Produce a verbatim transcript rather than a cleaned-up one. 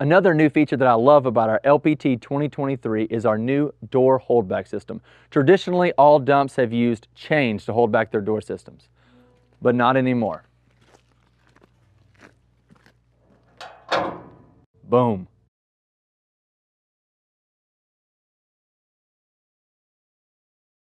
Another new feature that I love about our L P T twenty twenty-three is our new door holdback system. Traditionally, all dumps have used chains to hold back their door systems, but not anymore. Boom.